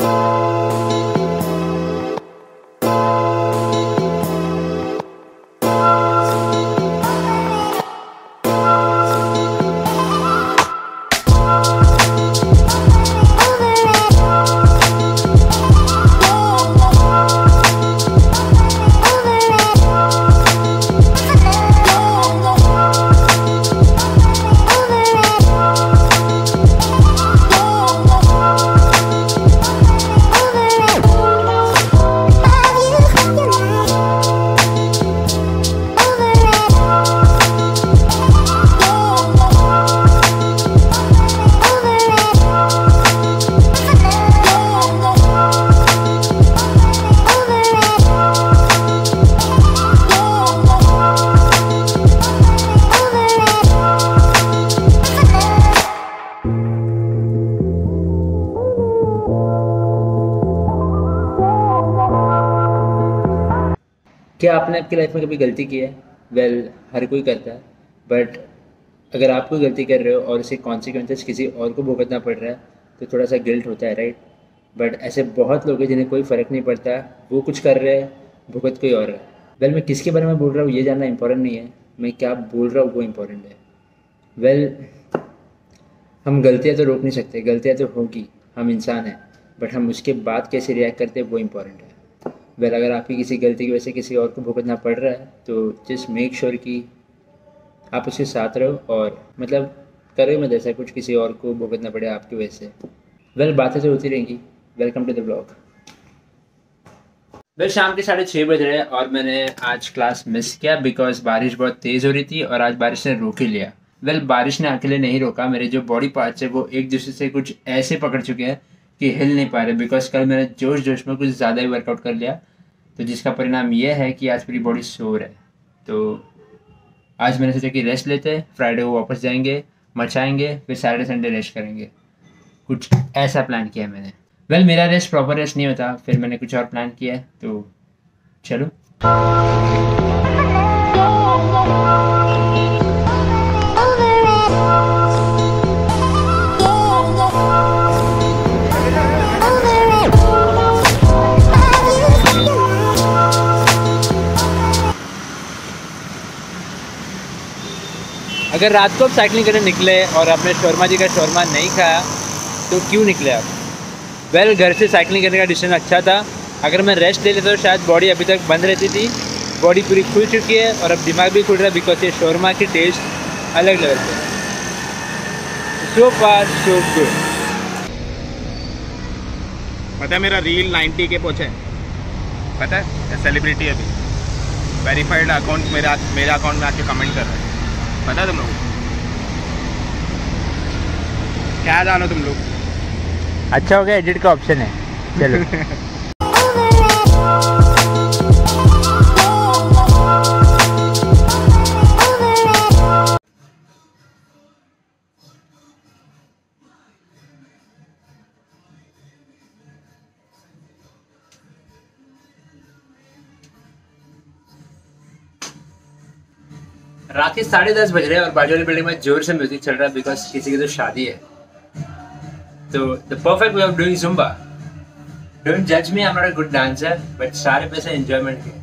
क्या आपने आपकी लाइफ में कभी गलती की है? हर कोई करता है, बट अगर आप कोई गलती कर रहे हो और उसके कॉन्सिक्वेंसेस किसी और को भुगतना पड़ रहा है तो थोड़ा सा गिल्ट होता है, राइट? बट ऐसे बहुत लोग हैं जिन्हें कोई फ़र्क नहीं पड़ता, वो कुछ कर रहे हैं, भुगत कोई और रहा है। मैं किसके बारे में बोल रहा हूँ ये जानना इंपॉर्टेंट नहीं है, मैं क्या बोल रहा हूँ वो इम्पोर्टेंट है। हम गलतियाँ तो रोक नहीं सकते, गलतियाँ तो होगी, हम इंसान हैं, बट हम उसके बाद कैसे रिएक्ट करते हैं वो इम्पोर्टेंट है। अगर आपकी किसी गलती की वजह से किसी और को भुगतना पड़ रहा है तो जस्ट मेक श्योर कि आप उसके साथ रहो और मतलब करो मत ऐसा कुछ किसी और को भुगतना पड़े आपकी वजह से। बातें तो होती रहेंगी। Welcome to the blog. शाम के 6:30 बज रहे हैं और मैंने आज क्लास मिस किया बिकॉज बारिश बहुत तेज़ हो रही थी और आज बारिश ने रोक ही लिया। बारिश ने अकेले नहीं रोका, मेरे जो बॉडी पार्ट्स है वो एक दूसरे से कुछ ऐसे पकड़ चुके हैं कि हिल नहीं पा रहे बिकॉज कल मैंने जोश में कुछ ज़्यादा ही वर्कआउट कर लिया, तो जिसका परिणाम ये है कि आज पूरी बॉडी सोर है। तो आज मैंने सोचा कि रेस्ट लेते हैं, फ्राइडे को वापस जाएंगे, मचाएंगे, फिर सैटरडे संडे रेस्ट करेंगे। कुछ ऐसा प्लान किया है मैंने। मेरा रेस्ट प्रॉपर रेस्ट नहीं होता, फिर मैंने कुछ और प्लान किया है, तो चलो। अगर रात को आप साइकिलिंग करने निकले और आपने शौरमा जी का शौरमा नहीं खाया तो क्यों निकले आप? घर से साइकिलिंग करने का डिस्टेंस अच्छा था। अगर मैं रेस्ट ले लेता तो शायद बॉडी अभी तक बंद रहती थी। बॉडी पूरी खुल चुकी है और अब दिमाग भी खुल रहा है बिकॉज ये शौरमा की टेस्ट अलग लेवल पे। So far so good. पता है मेरा रील 90 के पहुँचे, पता है? सेलिब्रिटी अभी वेरीफाइड अकाउंट मेरे अकाउंट में आके कमेंट कर रहे हैं, पता है तुम लोग? क्या जानो तुम लोग? अच्छा हो गया, एडिट का ऑप्शन है। चलो। रात के 10:30 बज रहे हैं और बाजू वाली बिल्डिंग में जोर से म्यूजिक चल रहा है बिकॉज किसी की तो शादी है। तो the perfect way of doing Zumba. Don't जज me, I am not a good dancer, but सारे पैसे एंजॉयमेंट के।